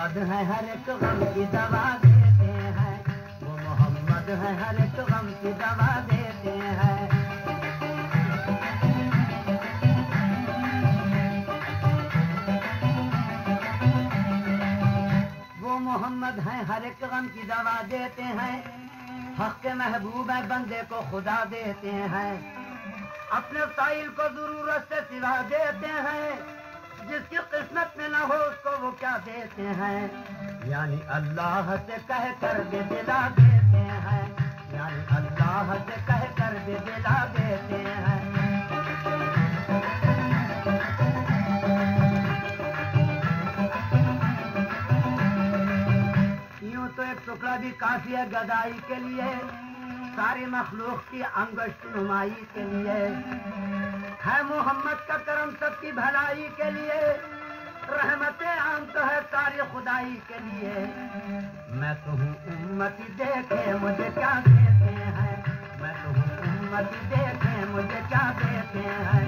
मोहम्मद है हर एक गम की दवा देते हैं, वो मोहम्मद है हर एक गम की दवा देते हैं। वो मोहम्मद है हर एक गम की दवा देते हैं, हक के महबूब है बंदे को खुदा देते हैं, अपने साइल को जरूरत से सिवा देते हैं, जिसकी किस्मत में न हो उसको वो क्या देते हैं, यानी अल्लाह से कह कर भी दिला देते हैं, यानी अल्लाह से कह कर भी दिला देते हैं। यूं तो एक टुकड़ा भी काफी है गदाई के लिए, सारी मखलूक की अंगुष्ठ नुमाई के लिए, है मोहम्मद का करम सबकी भलाई के लिए, रहमत आम तो है सारी खुदाई के लिए। मैं तो हूँ उम्मती देखे मुझे क्या देते हैं, मैं तो हूँ उम्मती देखे मुझे क्या देते हैं।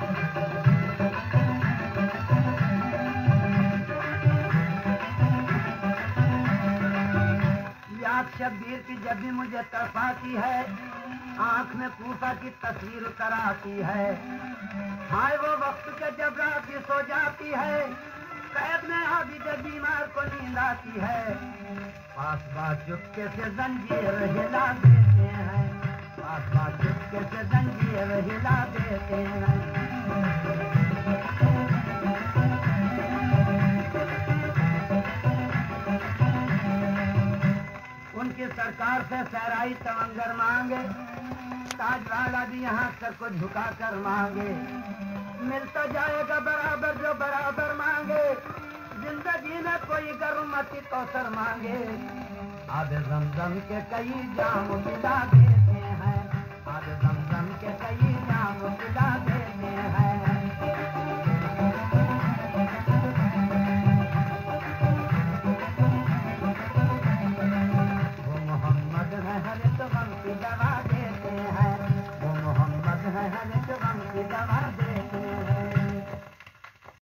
याद शब्बीर की जब भी मुझे तरफाती है, आंख में कूफा की तस्वीर उतर आती है, हाय वो वक्त के जब रात ही सो जाती है, कैद में आबिद बीमार को नींद आती है, पास बात चुपके से जंजीर हिला देते हैं, पास बात चुपके से जंजीर हिला देते हैं। उनकी सरकार से सहराई तवंगर मांगे, ताज वाला भी यहाँ सर को झुका कर मांगे, मिलता जाएगा बराबर जो बराबर मांगे, जिंदगी में कोई गर्मती कौसर मांगे, आब जमजम के कई जाम पिला देते हैं, आब जमजम के कई जाम पिला देते हैं। वो मोहम्मद है हर एक गम की दवा देते हैं, वो मोहम्मद है हर एक गम की दवा